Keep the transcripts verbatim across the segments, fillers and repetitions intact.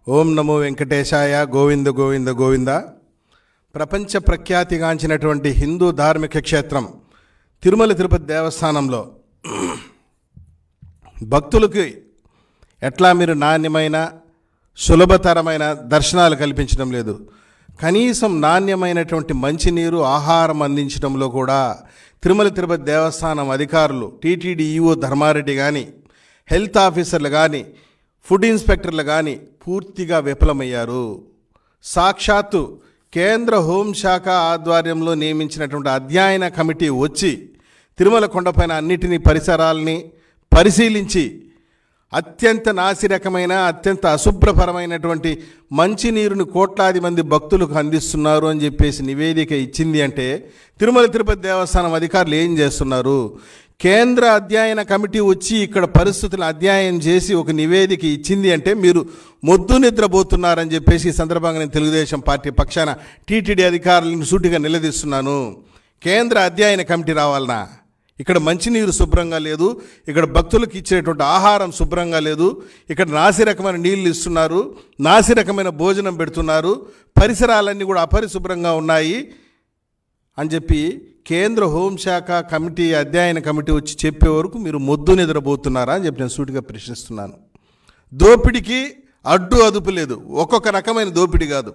ఓం నమో వెంకటేశాయ. గోవింద గోవింద గోవింద. ప్రపంచ ప్రఖ్యాతిగాంచినటువంటి హిందూ ధార్మిక క్షేత్రం తిరుమల తిరుపతి దేవస్థానంలో భక్తులకి ఎట్లా మీరు నాణ్యమైన సులభతరమైన దర్శనాలు కల్పించడం లేదు, కనీసం నాణ్యమైనటువంటి మంచినీరు ఆహారం అందించడంలో కూడా తిరుమల తిరుపతి దేవస్థానం అధికారులు టీటీడీ ఈఓ ధర్మారెడ్డి కానీ, హెల్త్ ఆఫీసర్లు కానీ, ఫుడ్ ఇన్స్పెక్టర్లు కానీ పూర్తిగా విఫలమయ్యారు. సాక్షాత్తు కేంద్ర హోంశాఖ ఆధ్వర్యంలో నియమించినటువంటి అధ్యయన కమిటీ వచ్చి తిరుమల కొండపైన అన్నిటినీ పరిసరాలని పరిశీలించి అత్యంత నాసిరకమైన అత్యంత అశుభ్రపరమైనటువంటి మంచినీరుని కోట్లాది మంది భక్తులకు అందిస్తున్నారు అని చెప్పేసి నివేదిక ఇచ్చింది అంటే తిరుమల తిరుపతి దేవస్థానం అధికారులు ఏం చేస్తున్నారు? కేంద్ర అధ్యయన కమిటీ వచ్చి ఇక్కడ పరిస్థితులను అధ్యయనం చేసి ఒక నివేదిక ఇచ్చింది అంటే మీరు మొద్దు నిద్రపోతున్నారని చెప్పేసి ఈ సందర్భంగా నేను తెలుగుదేశం పార్టీ పక్షాన టీటీడీ అధికారులను సూటిగా నిలదీస్తున్నాను. కేంద్ర అధ్యయన కమిటీ రావాలనా? ఇక్కడ మంచినీరు శుభ్రంగా లేదు, ఇక్కడ భక్తులకు ఇచ్చేటువంటి ఆహారం శుభ్రంగా లేదు, ఇక్కడ నాసిరకమైన నీళ్ళు ఇస్తున్నారు, నాసిరకమైన భోజనం పెడుతున్నారు, పరిసరాలన్నీ కూడా అపరిశుభ్రంగా ఉన్నాయి అని చెప్పి కేంద్ర హోంశాఖ కమిటీ అధ్యయన కమిటీ వచ్చి చెప్పే వరకు మీరు మొద్దు నిద్రపోతున్నారా అని చెప్పి నేను సూటిగా ప్రశ్నిస్తున్నాను. దోపిడికి అడ్డు అదుపు లేదు. ఒక్కొక్క రకమైన దోపిడీ కాదు,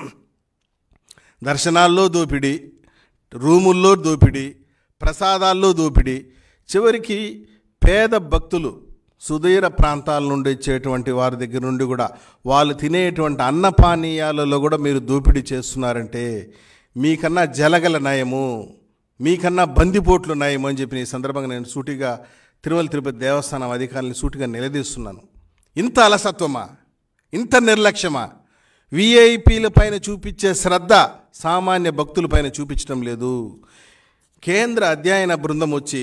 దర్శనాల్లో దోపిడీ, రూముల్లో దోపిడీ, ప్రసాదాల్లో దోపిడీ, చివరికి పేద భక్తులు సుదూర ప్రాంతాల నుండి వచ్చేటువంటి వారి దగ్గర నుండి కూడా వాళ్ళు తినేటువంటి అన్నపానీయాలలో కూడా మీరు దోపిడీ చేస్తున్నారంటే మీకన్నా జలగల నయము, మీకన్నా బందిపోట్లు నయము అని చెప్పి ఈ సందర్భంగా నేను సూటిగా తిరుమల తిరుపతి దేవస్థానం అధికారులను సూటిగా నిలదీస్తున్నాను. ఇంత అలసత్వమా, ఇంత నిర్లక్ష్యమా? విఐపీల పైన చూపించే శ్రద్ధ సామాన్య భక్తుల పైన చూపించడం లేదు. కేంద్ర అధ్యయన బృందం వచ్చి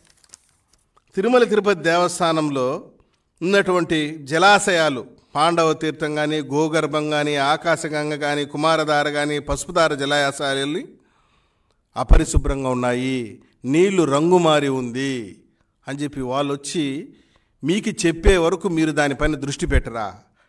తిరుమల తిరుపతి దేవస్థానంలో ఉన్నటువంటి జలాశయాలు పాండవ తీర్థం కానీ, గోగర్భం కానీ, ఆకాశగంగ కానీ, కుమారధార కానీ, పసుపుధార జలాశయాలు అపరిశుభ్రంగా ఉన్నాయి, నీళ్లు రంగు మారి ఉంది అని చెప్పి వాళ్ళు వచ్చి మీకు చెప్పే వరకు మీరు దానిపైన దృష్టి పెట్టరా?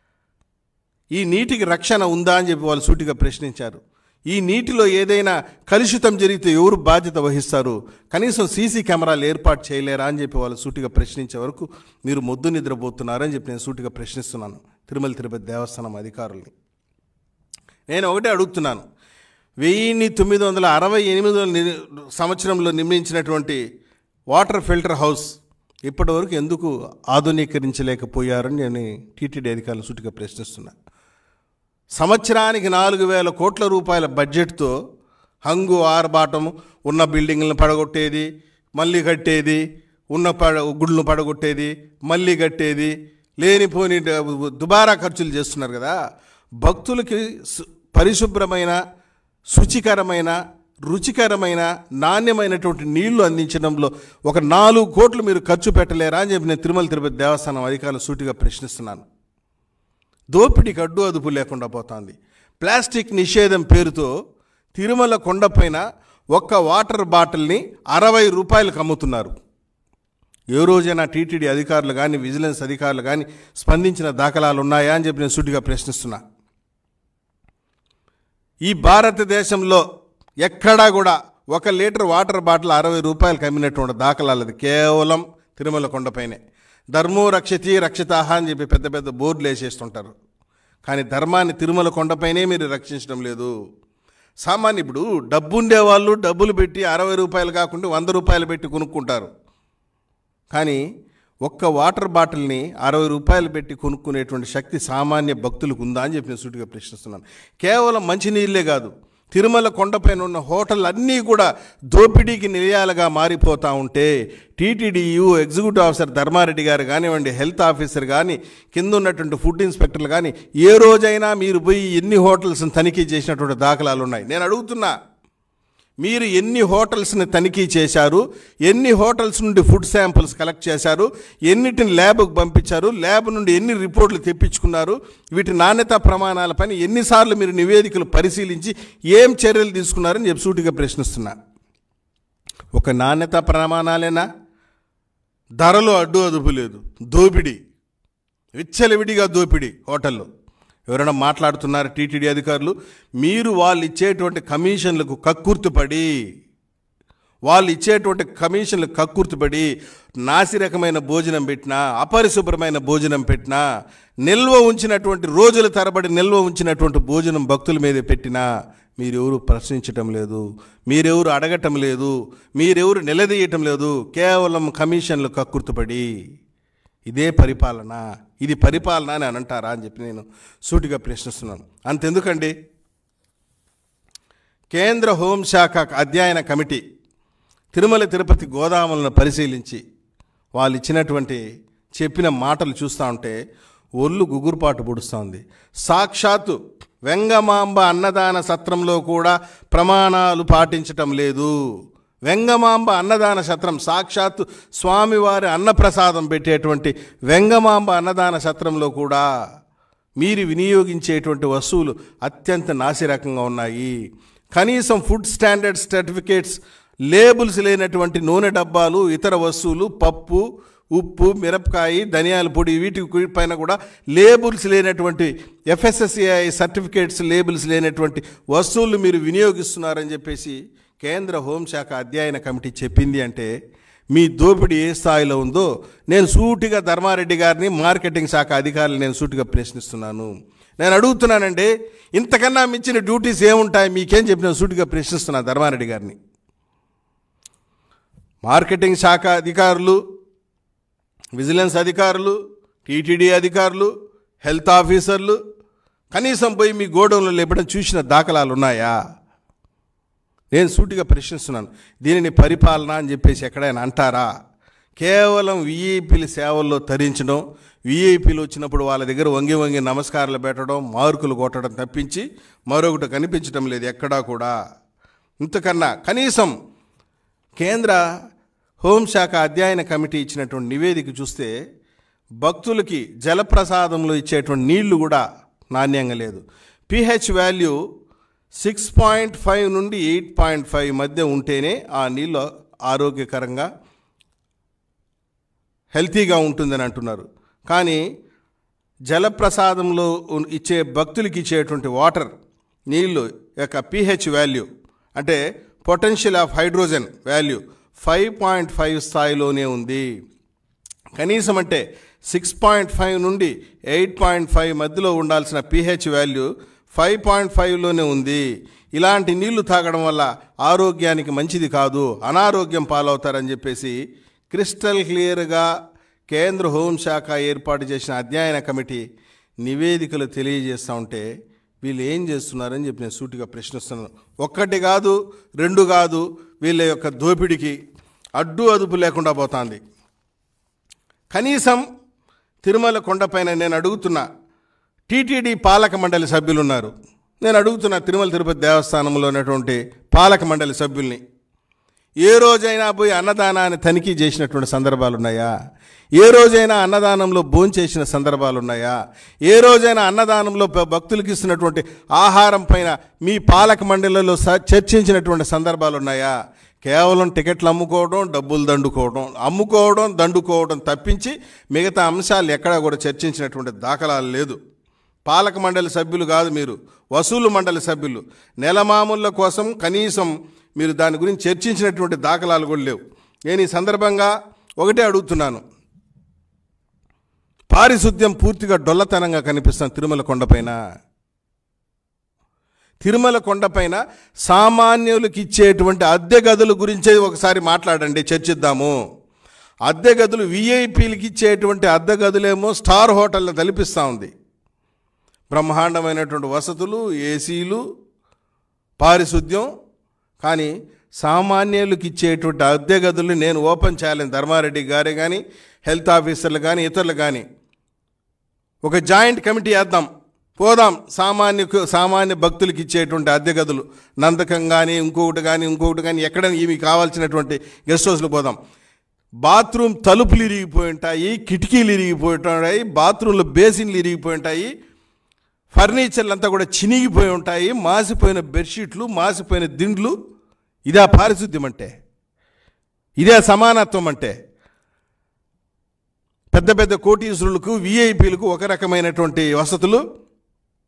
ఈ నీటికి రక్షణ ఉందా అని చెప్పి వాళ్ళు సూటిగా ప్రశ్నించారు. ఈ నీటిలో ఏదైనా కలుషితం జరిగితే ఎవరు బాధ్యత వహిస్తారు? కనీసం సీసీ కెమెరాలు ఏర్పాటు చేయలేరా అని చెప్పి వాళ్ళు సూటిగా ప్రశ్నించే వరకు మీరు మొద్దు నిద్రపోతున్నారని చెప్పి నేను సూటిగా ప్రశ్నిస్తున్నాను తిరుమల తిరుపతి దేవస్థానం అధికారుల్ని. నేను ఒకటే అడుగుతున్నాను, వెయ్యిన్ని తొమ్మిది వందల అరవై ఎనిమిది సంవత్సరంలో నిర్మించినటువంటి వాటర్ ఫిల్టర్ హౌస్ ఇప్పటి వరకు ఎందుకు ఆధునీకరించలేకపోయారని నేను టీటీడీ అధికారులు సూటిగా ప్రశ్నిస్తున్నాను. సంవత్సరానికి నాలుగు వేల కోట్ల రూపాయల బడ్జెట్తో హంగు ఆర్బాటం ఉన్న బిల్డింగ్లను పడగొట్టేది, మళ్ళీ కట్టేది, ఉన్న పడ గుళ్ళను పడగొట్టేది, మళ్ళీ కట్టేది, లేనిపోని దుబారా ఖర్చులు చేస్తున్నారు కదా. భక్తులకి పరిశుభ్రమైన, శుచికరమైన, రుచికరమైన, నాణ్యమైనటువంటి నీళ్లు అందించడంలో ఒక నాలుగు కోట్లు మీరు ఖర్చు పెట్టలేరా అని చెప్పి నేను తిరుమల తిరుపతి దేవస్థానం అధికారులు సూటిగా ప్రశ్నిస్తున్నాను. దోపిడీకి అడ్డు అదుపు లేకుండా పోతుంది. ప్లాస్టిక్ నిషేధం పేరుతో తిరుమల కొండపైన ఒక్క వాటర్ బాటిల్ని అరవై రూపాయలకు అమ్ముతున్నారు. ఏ రోజైనా టీటీడీ అధికారులు కానీ, విజిలెన్స్ అధికారులు కానీ స్పందించిన దాఖలాలు ఉన్నాయా అని చెప్పి నేను సూటిగా ప్రశ్నిస్తున్నా. ఈ భారతదేశంలో ఎక్కడా కూడా ఒక లీటర్ వాటర్ బాటిల్ అరవై రూపాయలకు అమ్మినటువంటి దాఖలాలు అది కేవలం తిరుమల కొండపైనే. ధర్మో రక్షతి రక్షితాహ అని చెప్పి పెద్ద పెద్ద బోర్డులు వేసేస్తుంటారు, కానీ ధర్మాన్ని తిరుమల కొండపైనే మీరు రక్షించడం లేదు. సామాన్య ఇప్పుడు డబ్బు ఉండేవాళ్ళు డబ్బులు పెట్టి అరవై రూపాయలు కాకుండా వంద రూపాయలు పెట్టి కొనుక్కుంటారు, కానీ ఒక్క వాటర్ బాటిల్ని అరవై రూపాయలు పెట్టి కొనుక్కునేటువంటి శక్తి సామాన్య భక్తులకు ఉందా అని చెప్పి నేను సూటిగా ప్రశ్నిస్తున్నాను. కేవలం మంచినీళ్ళే కాదు, తిరుమల కొండపైన ఉన్న హోటల్ అన్నీ కూడా దోపిడీకి నిలయాలుగా మారిపోతూ ఉంటే టీటీడీయూ ఎగ్జిక్యూటివ్ ఆఫీసర్ ధర్మారెడ్డి గారు కానివ్వండి, హెల్త్ ఆఫీసర్ కానీ, కింద ఉన్నటువంటి ఫుడ్ ఇన్స్పెక్టర్లు కానీ ఏ రోజైనా మీరు పోయి ఎన్ని హోటల్స్ని తనిఖీ చేసినటువంటి దాఖలాలు ఉన్నాయి? నేను అడుగుతున్నా, మీరు ఎన్ని హోటల్స్ని తనిఖీ చేశారు? ఎన్ని హోటల్స్ నుండి ఫుడ్ శాంపిల్స్ కలెక్ట్ చేశారు? ఎన్నిటిని ల్యాబ్కు పంపించారు? ల్యాబ్ నుండి ఎన్ని రిపోర్ట్లు తెప్పించుకున్నారు? వీటి నాణ్యతా ప్రమాణాలపైన ఎన్నిసార్లు మీరు నివేదికలు పరిశీలించి ఏం చర్యలు తీసుకున్నారని చెప్పి సూటిగా ప్రశ్నిస్తున్నా. ఒక నాణ్యతా ప్రమాణాలేనా? ధరలో అడ్డు అదుపు లేదు, దోపిడీ, విచ్చలవిడిగా దోపిడీ హోటల్లో. ఎవరైనా మాట్లాడుతున్నారు టీటీడీ అధికారులు? మీరు వాళ్ళు ఇచ్చేటువంటి కమిషన్లకు కక్కుర్తిపడి వాళ్ళు ఇచ్చేటువంటి కమిషన్లు కక్కుర్తిపడి నాసిరకమైన భోజనం పెట్టినా, అపరిశుభ్రమైన భోజనం పెట్టినా, నిల్వ ఉంచినటువంటి రోజుల తరబడి నిల్వ ఉంచినటువంటి భోజనం భక్తుల మీద పెట్టినా మీరెవరు ప్రశ్నించటం లేదు, మీరెవరు అడగటం లేదు, మీరెవరు నిలదీయటం లేదు. కేవలం కమిషన్లు కక్కుర్తిపడి ఇదే పరిపాలన, ఇది పరిపాలన అని అని అంటారా అని చెప్పి నేను సూటిగా ప్రశ్నిస్తున్నాను. అంతెందుకండి, కేంద్ర హోంశాఖ అధ్యయన కమిటీ తిరుమల తిరుపతి గోదాములను పరిశీలించి వాళ్ళు ఇచ్చినటువంటి చెప్పిన మాటలు చూస్తూ ఉంటే ఒళ్ళు గుగురుపాటు పొడుస్తోంది. సాక్షాత్తు వెంగమాంబ అన్నదాన సత్రంలో కూడా ప్రమాణాలు పాటించటం లేదు. వెంగమాంబ అన్నదాన సత్రం, సాక్షాత్తు స్వామివారి అన్నప్రసాదం పెట్టేటువంటి వెంగమాంబ అన్నదాన సత్రంలో కూడా మీరు వినియోగించేటువంటి వస్తువులు అత్యంత నాసిరకంగా ఉన్నాయి. కనీసం ఫుడ్ స్టాండర్డ్ సర్టిఫికేట్స్ లేబుల్స్ లేనటువంటి నూనె డబ్బాలు, ఇతర వస్తువులు, పప్పు, ఉప్పు, మిరపకాయ, ధనియాల పొడి, వీటి పైన కూడా లేబుల్స్ లేనటువంటి ఎఫ్ఎస్ఎస్ఏఐ సర్టిఫికేట్స్ లేబుల్స్ లేనటువంటి వస్తువులు మీరు వినియోగిస్తున్నారని చెప్పేసి కేంద్ర హోంశాఖ అధ్యయన కమిటీ చెప్పింది. అంటే మీ దోపిడీ ఏ స్థాయిలో ఉందో నేను సూటిగా ధర్మారెడ్డి గారిని, మార్కెటింగ్ శాఖ అధికారులు నేను సూటిగా ప్రశ్నిస్తున్నాను. నేను అడుగుతున్నానండి, ఇంతకన్నా మించిన డ్యూటీస్ ఏముంటాయి మీకేం చెప్పిన సూటిగా ప్రశ్నిస్తున్నాను ధర్మారెడ్డి గారిని. మార్కెటింగ్ శాఖ అధికారులు, విజిలెన్స్ అధికారులు, టీటీడీ అధికారులు, హెల్త్ ఆఫీసర్లు కనీసం పోయి మీ గోడౌన్లో లేపడం చూసిన దాఖలాలు ఉన్నాయా? నేను సూటిగా ప్రశ్నిస్తున్నాను. దీనిని పరిపాలన అని చెప్పేసి ఎక్కడైనా అంటారా? కేవలం వీఐపీల సేవల్లో తరించడం, వీఐపీలు వచ్చినప్పుడు వాళ్ళ దగ్గర వంగి వంగి నమస్కారాలు పెట్టడం, మార్కులు కొట్టడం తప్పించి మరొకటి కనిపించడం లేదు ఎక్కడా కూడా. ఇంతకన్నా కనీసం కేంద్ర హోంశాఖ అధ్యయన కమిటీ ఇచ్చినటువంటి నివేదిక చూస్తే భక్తులకి జలప్రసాదంలో ఇచ్చేటువంటి నీళ్లు కూడా నాణ్యంగా లేదు. PH value six point five నుండి ఎయిట్ పాయింట్ ఫైవ్ మధ్య ఉంటేనే ఆ నీళ్ళు ఆరోగ్యకరంగా హెల్తీగా ఉంటుందని అంటున్నారు. కానీ జలప్రసాదంలో ఇచ్చే భక్తులకి ఇచ్చేటువంటి వాటర్ నీళ్ళు యొక్క పిహెచ్ వాల్యూ అంటే potential of hydrogen value five point five స్థాయిలోనే ఉంది. కనీసం అంటే సిక్స్ పాయింట్ ఫైవ్ నుండి ఎయిట్ పాయింట్ ఫైవ్ మధ్యలో ఉండాల్సిన పిహెచ్ వాల్యూ ఫైవ్ పాయింట్ ఫైవ్లోనే ఉంది. ఇలాంటి నీళ్లు తాగడం వల్ల ఆరోగ్యానికి మంచిది కాదు, అనారోగ్యం పాలవుతారని చెప్పేసి క్రిస్టల్ క్లియర్గా కేంద్ర హోంశాఖ ఏర్పాటు చేసిన అధ్యయన కమిటీ నివేదికలు తెలియజేస్తూ ఉంటే వీళ్ళు ఏం చేస్తున్నారని చెప్పి నేను సూటిగా ప్రశ్నిస్తున్నాను. ఒక్కటి కాదు, రెండు కాదు, వీళ్ళ యొక్క దోపిడికి అడ్డు అదుపు లేకుండా పోతుంది. కనీసం తిరుమల కొండపైన నేను అడుగుతున్నా, టీటీడీ పాలక మండలి సభ్యులు ఉన్నారు. నేను అడుగుతున్నా తిరుమల తిరుపతి దేవస్థానంలో ఉన్నటువంటి పాలక మండలి సభ్యుల్ని, ఏ రోజైనా పోయి అన్నదానాన్ని తనిఖీ చేసినటువంటి సందర్భాలు ఉన్నాయా? ఏ రోజైనా అన్నదానంలో భోంచేసిన సందర్భాలు ఉన్నాయా? ఏ రోజైనా అన్నదానంలో భక్తులకు ఇస్తున్నటువంటి ఆహారం పైన మీ పాలక మండలిలో చర్చించినటువంటి సందర్భాలు ఉన్నాయా? కేవలం టికెట్లు అమ్ముకోవడం, డబ్బులు దండుకోవడం, అమ్ముకోవడం దండుకోవడం తప్పించి మిగతా అంశాలు ఎక్కడా కూడా చర్చించినటువంటి దాఖలాలు లేదు. పాలక మండలి సభ్యులు కాదు మీరు, వసూలు మండలి సభ్యులు. నెలమామూళ్ళ కోసం కనీసం మీరు దాని గురించి చర్చించినటువంటి దాఖలాలు కూడా లేవు. నేను ఈ సందర్భంగా ఒకటే అడుగుతున్నాను, పారిశుద్ధ్యం పూర్తిగా డొల్లతనంగా కనిపిస్తుంది తిరుమల కొండపైన. తిరుమల కొండపైన సామాన్యులకు ఇచ్చేటువంటి అద్దె గదుల గురించే ఒకసారి మాట్లాడండి, చర్చిద్దాము. అద్దె గదులు విఐపీలకి ఇచ్చేటువంటి అద్దె గదులేమో స్టార్ హోటల్లో తలపిస్తూ ఉంది. బ్రహ్మాండమైనటువంటి వసతులు, ఏసీలు, పారిశుద్ధ్యం. కానీ సామాన్యులకు ఇచ్చేటువంటి అద్దె గదులు నేను ఓపెన్ చేయాలని ధర్మారెడ్డి గారే కానీ, హెల్త్ ఆఫీసర్లు కానీ, ఇతరులు కానీ ఒక జాయింట్ కమిటీ వేద్దాం, పోదాం సామాన్య సామాన్య భక్తులకి ఇచ్చేటువంటి అద్దె గదులు నందకం కానీ, ఇంకొకటి కానీ ఇంకొకటి కానీ ఎక్కడ ఇవి కావాల్సినటువంటి గెస్ట్ హౌస్లు పోదాం. బాత్రూమ్ తలుపులు ఇరిగిపోయి ఉంటాయి, కిటికీలు ఇరిగిపోయి ఉంటాయి, బాత్రూంలో బేసిన్లు ఇరిగిపోయి ఉంటాయి, ఫర్నిచర్లు అంతా కూడా చినిగిపోయి ఉంటాయి, మాసిపోయిన బెడ్షీట్లు, మాసిపోయిన దిండ్లు. ఇదే పారిశుద్ధ్యం అంటే? ఇదే సమానత్వం అంటే? పెద్ద పెద్ద కోటీశ్వరులకు, విఐపీలకు ఒక రకమైనటువంటి వసతులు,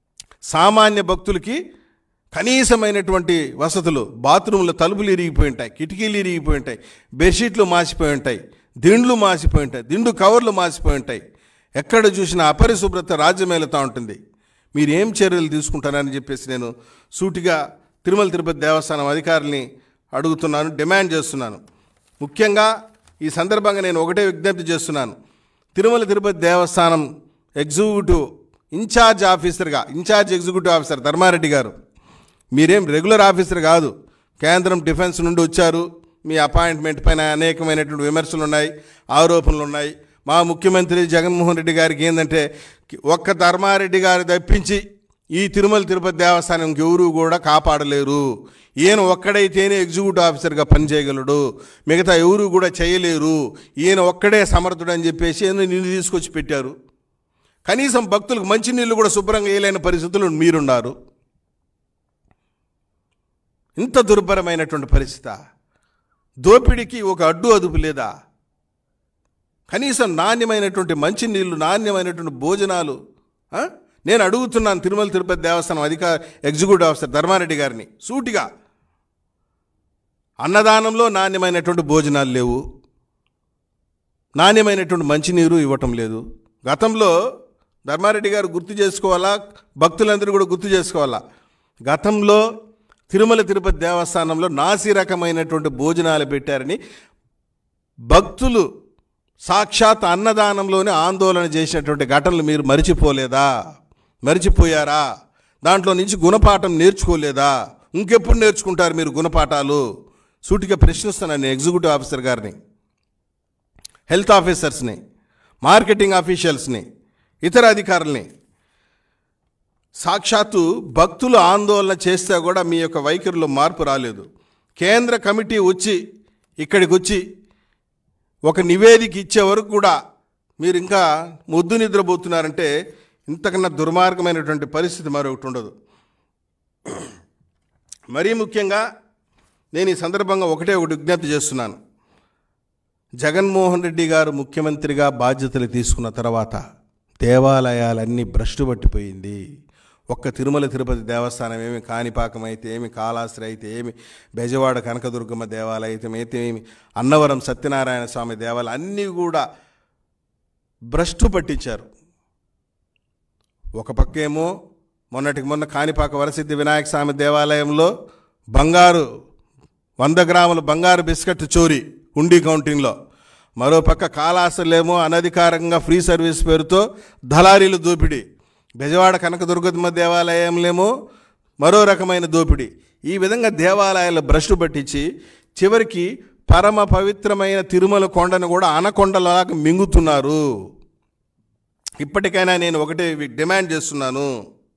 సామాన్య భక్తులకి కనీసమైనటువంటి వసతులు, బాత్రూంలో తలుపులు ఇరిగిపోయి ఉంటాయి, కిటికీలు ఇరిగిపోయి ఉంటాయి, బెడ్షీట్లు మాసిపోయి ఉంటాయి, దిండ్లు మాసిపోయి ఉంటాయి, దిండు కవర్లు మాసిపోయి ఉంటాయి. ఎక్కడ చూసినా అపరిశుభ్రత రాజ్యమేలుతూ ఉంటుంది. మీరు ఏం చర్యలు తీసుకుంటారని చెప్పేసి నేను సూటిగా తిరుమల తిరుపతి దేవస్థానం అధికారుల్ని అడుగుతున్నాను, డిమాండ్ చేస్తున్నాను. ముఖ్యంగా ఈ సందర్భంగా నేను ఒకటే విజ్ఞప్తి చేస్తున్నాను. తిరుమల తిరుపతి దేవస్థానం ఎగ్జిక్యూటివ్ ఇన్ఛార్జ్ ఆఫీసర్గా, in charge executive officer Dharma Reddy garu, మీరేం రెగ్యులర్ ఆఫీసర్ కాదు. కేంద్రం డిఫెన్స్ నుండి వచ్చారు. మీ అపాయింట్మెంట్ పైన అనేకమైనటువంటి విమర్శలు ఉన్నాయి, ఆరోపణలు ఉన్నాయి. మా ముఖ్యమంత్రి జగన్మోహన్ రెడ్డి గారికి ఏంటంటే, ఒక్క ధర్మారెడ్డి గారు తప్పించి ఈ తిరుమల తిరుపతి దేవస్థానం ఎవరు కూడా కాపాడలేరు. ఈయన ఒక్కడైతేనే ఎగ్జిక్యూటివ్ ఆఫీసర్గా పనిచేయగలడు, మిగతా ఎవరు కూడా చేయలేరు, ఈయన ఒక్కడే సమర్థుడు అని చెప్పేసి నిన్ను తీసుకొచ్చి పెట్టారు. కనీసం భక్తులకు మంచినీళ్ళు కూడా శుభ్రంగా వేయలేని పరిస్థితులు మీరున్నారు. ఇంత దుర్భరమైనటువంటి పరిస్థితి, దోపిడీకి ఒక అడ్డు అదుపు లేదా? కనీసం నాణ్యమైనటువంటి మంచినీళ్ళు, నాణ్యమైనటువంటి భోజనాలు. నేను అడుగుతున్నాను తిరుమల తిరుపతి దేవస్థానం అధికార ఎగ్జిక్యూటివ్ ఆఫీసర్ ధర్మారెడ్డి గారిని సూటిగా. అన్నదానంలో నాణ్యమైనటువంటి భోజనాలు లేవు, నాణ్యమైనటువంటి మంచినీరు ఇవ్వటం లేదు. గతంలో ధర్మారెడ్డి గారు గుర్తు చేసుకోవాలా, భక్తులందరూ కూడా గుర్తు చేసుకోవాలా, గతంలో తిరుమల తిరుపతి దేవస్థానంలో నాసి రకమైనటువంటి భోజనాలు పెట్టారని భక్తులు సాక్షాత్ అన్నదానంలోనే ఆందోళన చేసినటువంటి ఘటనలు మీరు మరిచిపోలేదా? మరిచిపోయారా? దాంట్లో నుంచి గుణపాఠం నేర్చుకోలేదా? ఇంకెప్పుడు నేర్చుకుంటారు మీరు గుణపాఠాలు? సూటిగా ప్రశ్నిస్తున్నాను ఎగ్జిక్యూటివ్ ఆఫీసర్ గారిని, హెల్త్ ఆఫీసర్స్ని, మార్కెటింగ్ ఆఫీషియల్స్ని, ఇతర అధికారుల్ని. సాక్షాత్తు భక్తులు ఆందోళన చేస్తే కూడా మీ యొక్క వైఖరిలో మార్పు రాలేదు. కేంద్ర కమిటీ వచ్చి ఇక్కడికి వచ్చి ఒక నివేదిక ఇచ్చే వరకు కూడా మీరు ఇంకా మొద్దు నిద్రపోతున్నారంటే ఇంతకన్నా దుర్మార్గమైనటువంటి పరిస్థితి మరొకటి ఉండదు. మరీ ముఖ్యంగా నేను ఈ సందర్భంగా ఒకటే ఒకటి విజ్ఞప్తి చేస్తున్నాను. జగన్మోహన్ రెడ్డి గారు ముఖ్యమంత్రిగా బాధ్యతలు తీసుకున్న తర్వాత దేవాలయాలన్నీ భ్రష్టు పట్టిపోయింది. ఒక్క తిరుమల తిరుపతి దేవస్థానం ఏమి, కాణిపాకం అయితే ఏమి, కాళాస్త్రి అయితే ఏమి, బెజవాడ కనకదుర్గమ్మ దేవాలయం అయితే ఏమి, అన్నవరం సత్యనారాయణ స్వామి దేవాలయం అన్నీ కూడా భ్రష్టు పట్టించారు. ఒక పక్కేమో మొన్నటికి మొన్న కాణిపాక వరసిద్ధి వినాయక స్వామి దేవాలయంలో బంగారు వంద గ్రాముల బంగారు బిస్కెట్ చోరీ హుండీ కౌంటింగ్లో, మరోపక్క కాళాస్త్రలేమో అనధికారికంగా ఫ్రీ సర్వీస్ పేరుతో దళారీలు దోపిడీ, బెజవాడ కనకదుర్గమ్మ దేవాలయంలేమో మరో రకమైన దోపిడీ. ఈ విధంగా దేవాలయాలు భ్రష్టు పట్టించి చివరికి పరమ పవిత్రమైన తిరుమల కొండను కూడా అనకొండలాగా మింగుతున్నారు. ఇప్పటికైనా నేను ఒకటే డిమాండ్ చేస్తున్నాను,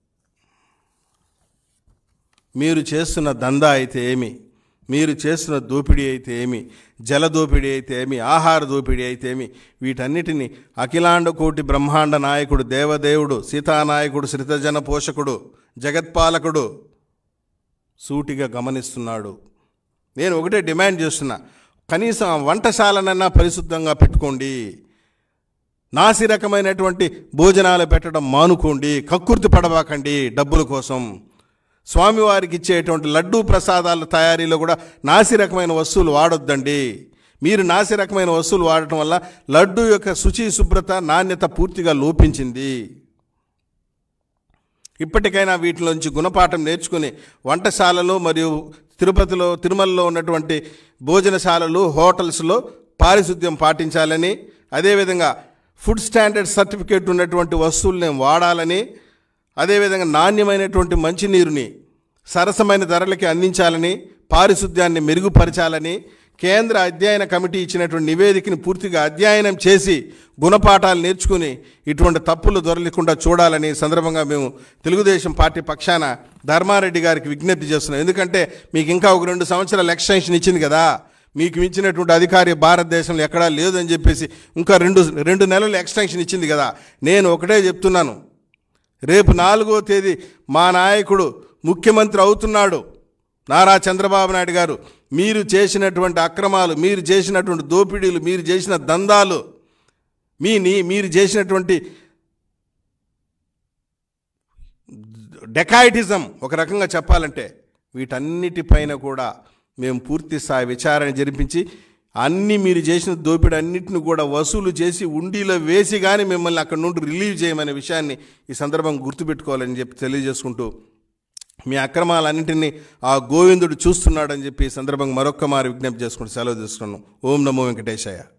మీరు చేస్తున్న దందా అయితే ఏమి, మీరు చేస్తున్న దోపిడీ అయితే ఏమి, జల దోపిడీ అయితే ఏమి, ఆహార దోపిడీ అయితే ఏమి, వీటన్నిటినీ అఖిలాండ కోటి బ్రహ్మాండ నాయకుడు, దేవదేవుడు, సీతానాయకుడు, శ్రితజన పోషకుడు, జగత్పాలకుడు సూటిగా గమనిస్తున్నాడు. నేను ఒకటే డిమాండ్ చేస్తున్నా, కనీసం వంటశాలనన్నా పరిశుద్ధంగా పెట్టుకోండి. నాసి రకమైనటువంటి భోజనాలు పెట్టడం మానుకోండి. కక్కుర్తి పడబాకండి డబ్బుల కోసం. స్వామివారికి ఇచ్చేటువంటి లడ్డూ ప్రసాదాల తయారీలో కూడా నాసి రకమైన వస్తువులు వాడొద్దండి. మీరు నాసి రకమైన వస్తువులు వాడటం వల్ల లడ్డూ యొక్క శుచి, శుభ్రత, నాణ్యత పూర్తిగా లోపించింది. ఇప్పటికైనా వీటిలోంచి గుణపాఠం నేర్చుకుని వంటశాలలు మరియు తిరుపతిలో, తిరుమలలో ఉన్నటువంటి భోజనశాలలు, హోటల్స్లో పారిశుద్ధ్యం పాటించాలని, అదేవిధంగా ఫుడ్ స్టాండర్డ్ సర్టిఫికేట్ ఉన్నటువంటి వస్తువుల్ని వాడాలని, అదేవిధంగా నాణ్యమైనటువంటి మంచినీరుని సరసమైన ధరలకి అందించాలని, పారిశుద్ధ్యాన్ని మెరుగుపరచాలని కేంద్ర అధ్యయన కమిటీ ఇచ్చినటువంటి నివేదికని పూర్తిగా అధ్యయనం చేసి గుణపాఠాలు నేర్చుకుని ఇటువంటి తప్పులు దొరకకుండా చూడాలని సందర్భంగా మేము తెలుగుదేశం పార్టీ పక్షాన ధర్మారెడ్డి గారికి విజ్ఞప్తి చేస్తున్నాం. ఎందుకంటే మీకు ఇంకా ఒక రెండు సంవత్సరాల ఎక్స్టెన్షన్ ఇచ్చింది కదా, మీకు ఇచ్చినటువంటి అధికారి భారతదేశంలో ఎక్కడా లేదని చెప్పేసి ఇంకా రెండు రెండు నెలలు ఎక్స్టెన్షన్ ఇచ్చింది కదా. నేను ఒకటే చెప్తున్నాను, రేపు నాలుగో తేదీ మా నాయకుడు ముఖ్యమంత్రి అవుతున్నాడు నారా చంద్రబాబు నాయుడు గారు. మీరు చేసినటువంటి అక్రమాలు, మీరు చేసినటువంటి దోపిడీలు, మీరు చేసిన దందాలు, మీ మీరు చేసినటువంటి డెకాయిటిజం ఒక రకంగా చెప్పాలంటే, వీటన్నిటిపైన కూడా మేము పూర్తి స్థాయి విచారణ జరిపించి అన్ని మీరు చేసిన దోపిడీ అన్నింటిని కూడా వసూలు చేసి ఉండిలో వేసి కానీ మిమ్మల్ని అక్కడి నుండి రిలీవ్ చేయమనే విషయాన్ని ఈ సందర్భంగా గుర్తుపెట్టుకోవాలని చెప్పి తెలియజేసుకుంటూ, మీ అక్రమాలన్నింటినీ ఆ గోవిందుడు చూస్తున్నాడని చెప్పి ఈ సందర్భంగా మరొక్క మారి విజ్ఞప్తి చేసుకుంటూ సెలవు తీసుకున్నాం. ఓం నమో వెంకటేశాయ.